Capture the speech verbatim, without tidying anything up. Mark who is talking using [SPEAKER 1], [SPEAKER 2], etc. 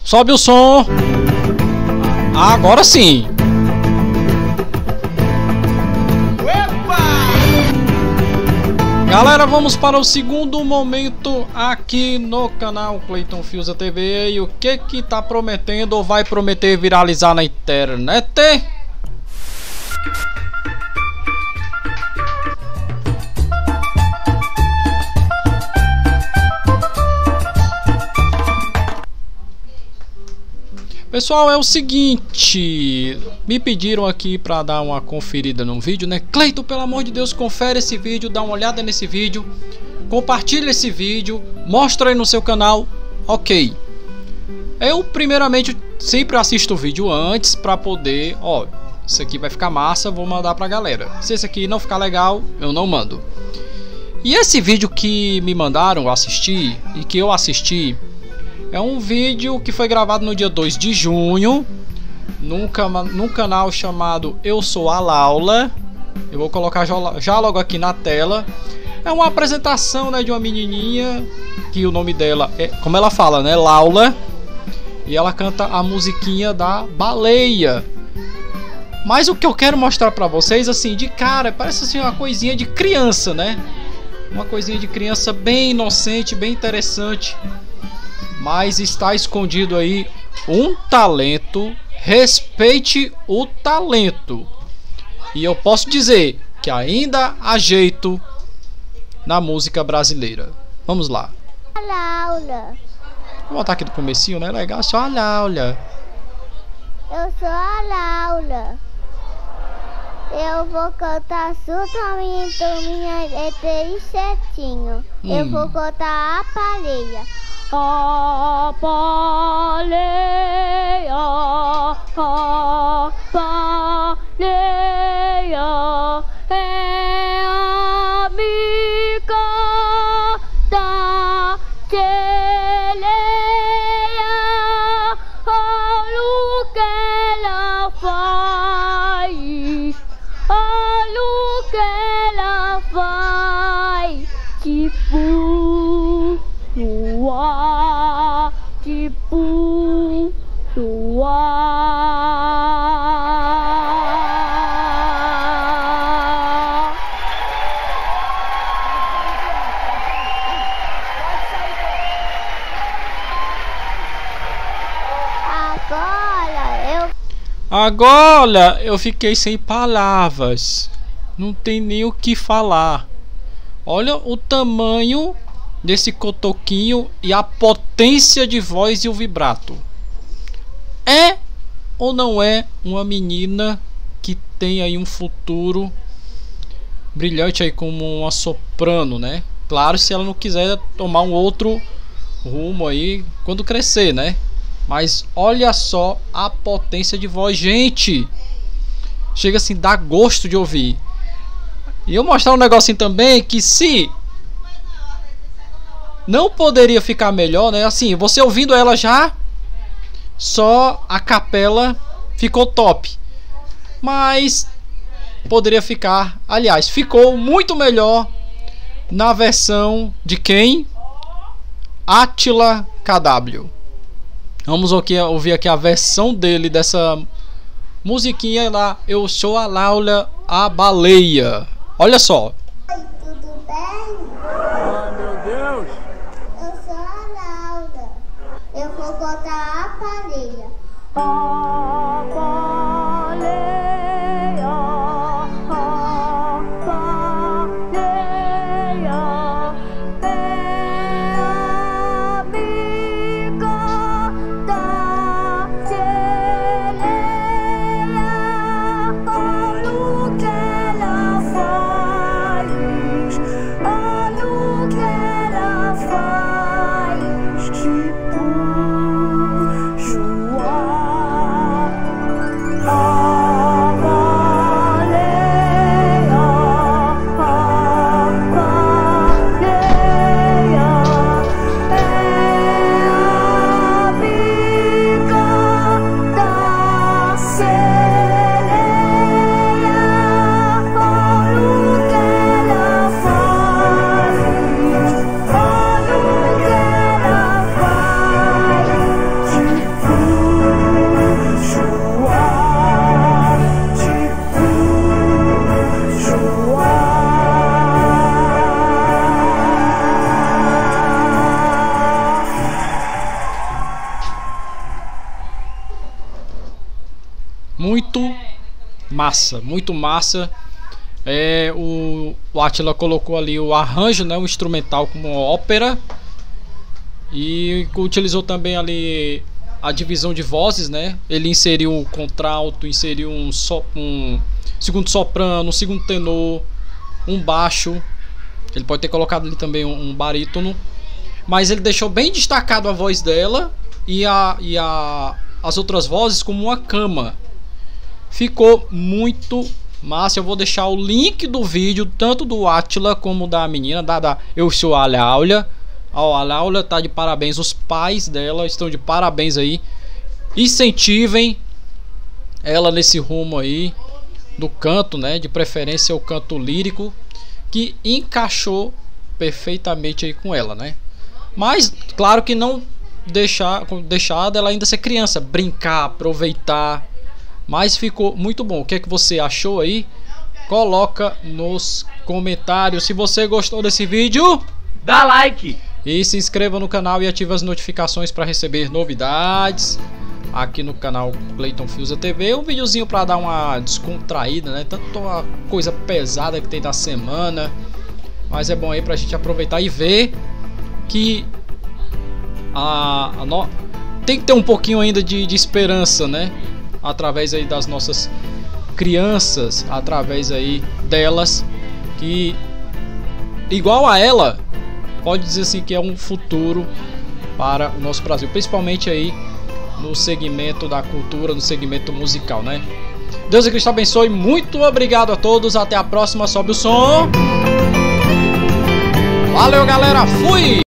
[SPEAKER 1] Sobe o som. Agora sim. Galera, vamos para o segundo momento aqui no canal Clayton Fiuza T V. E o que que tá prometendo ou vai prometer viralizar na internet? Pessoal, é o seguinte, me pediram aqui para dar uma conferida no vídeo, né? Cleiton, pelo amor de Deus, confere esse vídeo, dá uma olhada nesse vídeo, compartilha esse vídeo, mostra aí no seu canal. Ok. Eu primeiramente sempre assisto o vídeo antes para poder, ó, isso aqui vai ficar massa, vou mandar pra galera. Se esse aqui não ficar legal, eu não mando. E esse vídeo que me mandaram assistir e que eu assisti é um vídeo que foi gravado no dia dois de junho num, cama, num canal chamado Eu Sou a Laula. Eu vou colocar já, já logo aqui na tela. É uma apresentação, né, de uma menininha que o nome dela é, como ela fala, né, Laula. E ela canta a musiquinha da baleia. Mas o que eu quero mostrar pra vocês, assim, de cara, parece assim uma coisinha de criança, né? Uma coisinha de criança bem inocente, bem interessante. Mas está escondido aí um talento. Respeite o talento. E eu posso dizer que ainda há jeito na música brasileira. Vamos lá.
[SPEAKER 2] Laula.
[SPEAKER 1] Vou botar aqui do comecinho, né? Legal, só a Laula.
[SPEAKER 2] Eu sou a Laula. Eu vou cantar surtamente minha letra certinho. Hum. Eu vou cantar a baleia. A baleia, a baleia é amiga da sereia. Olha o que ela faz, olha o que ela faz, tipo suar, tipo suar. Agora eu
[SPEAKER 1] Agora eu fiquei sem palavras. Não tem nem o que falar. Olha o tamanho desse cotoquinho e a potência de voz e o vibrato. É ou não é uma menina que tem aí um futuro brilhante aí como uma soprano, né? Claro, se ela não quiser tomar um outro rumo aí quando crescer, né? Mas olha só a potência de voz, gente. Chega assim, dá gosto de ouvir. E eu mostrar um negocinho também que se não poderia ficar melhor, né? Assim, você ouvindo ela já, só a capela ficou top. Mas poderia ficar, aliás, ficou muito melhor na versão de quem? Átila K W. Vamos ouvir aqui a versão dele dessa musiquinha lá. Eu Sou a Laula, a baleia. Olha só.
[SPEAKER 2] Oi, tudo bem?
[SPEAKER 3] Oh, meu Deus!
[SPEAKER 2] Eu sou a Laura. Eu vou contar a baleia. A baleia, a baleia é amiga da sereia. Olha o que ela faz, olha o que ela faz, tipo suar.
[SPEAKER 1] muito massa, muito massa. É, o, o Átila colocou ali o arranjo, né, o instrumental como ópera, e utilizou também ali a divisão de vozes, né? Ele inseriu um contralto, inseriu um, so, um segundo soprano, um segundo tenor, um baixo. Ele pode ter colocado ali também um, um barítono, mas ele deixou bem destacado a voz dela e, a, e a, as outras vozes como uma cama. Ficou muito massa. Eu vou deixar o link do vídeo, tanto do Átila como da menina, da, da Eu Sou a Laura. A Laura tá de parabéns, os pais dela estão de parabéns aí. Incentivem ela nesse rumo aí do canto, né? De preferência o canto lírico, que encaixou perfeitamente aí com ela, né? Mas claro que não deixar, deixar dela ainda ser criança, brincar, aproveitar. Mas ficou muito bom. O que é que você achou aí? Coloca nos comentários. Se você gostou desse vídeo,
[SPEAKER 3] dá like
[SPEAKER 1] e se inscreva no canal e ative as notificações para receber novidades aqui no canal Clayton Fiuza T V. Um videozinho para dar uma descontraída, né? Tanto a coisa pesada que tem da semana, mas é bom aí pra gente aproveitar e ver que a, a no... tem que ter um pouquinho ainda de, de esperança, né? Através aí das nossas crianças, através aí delas, que igual a ela, pode dizer assim que é um futuro para o nosso Brasil, principalmente aí no segmento da cultura, no segmento musical, né? Deus e Cristo abençoe, muito obrigado a todos, até a próxima, sobe o som. Valeu, galera, fui!